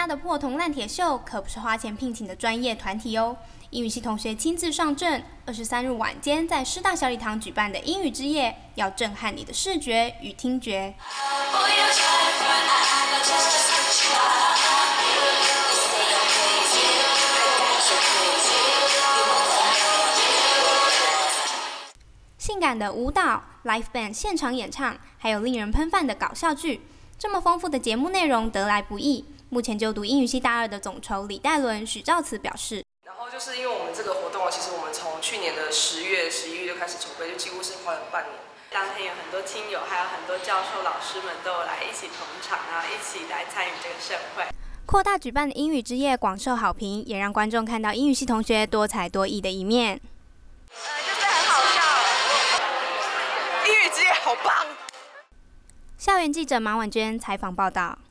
的破铜烂铁秀可不是花钱聘请的专业团体哦。英语系同学亲自上阵，23日晚间在师大小礼堂举办的英语之夜，要震撼你的视觉与听觉。性感的舞蹈、live band 现场演唱，还有令人喷饭的搞笑剧，这么丰富的节目内容得来不易。目前就读英语系大2的总筹李戴伦、许兆慈表示， 然后就是因为我们这个活动，其实我们从去年的10月、11月就开始筹备，就几乎是花了半年。 当天有很多亲友，还有很多教授、老师们都有来一起捧场啊，一起来参与这个盛会。 扩大举办的英语之夜广受好评，也让观众看到英语系同学多才多艺的一面。 就是很好笑， 英语之夜好棒。 校园记者马婉娟采访报道。